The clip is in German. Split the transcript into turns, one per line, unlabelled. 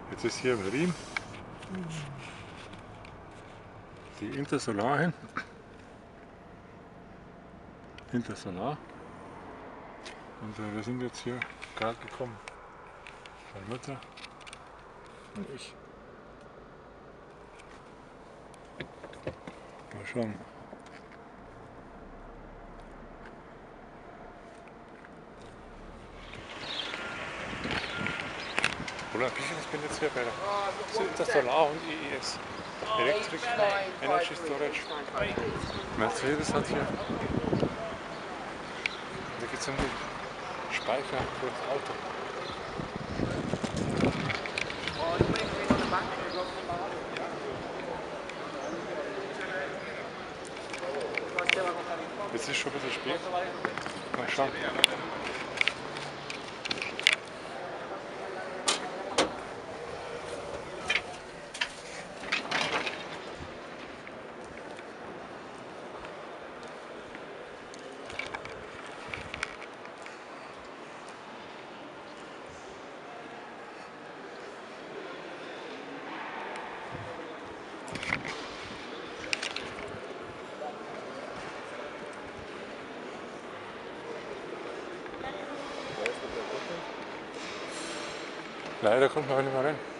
Jetzt ist hier im Riem die Intersolar hin. Intersolar. Und wir sind jetzt hier gerade gekommen. Meine Mutter und ich. Mal schauen. Oder ein bisschen, ich bin jetzt hier bei der Intersolar und IES. Electric Energy Storage. Mercedes hat hier. Da geht es um den Speicher für das Auto. Jetzt ist schon ein bisschen spät. Mal schauen. Leider kommt man nicht mehr rein.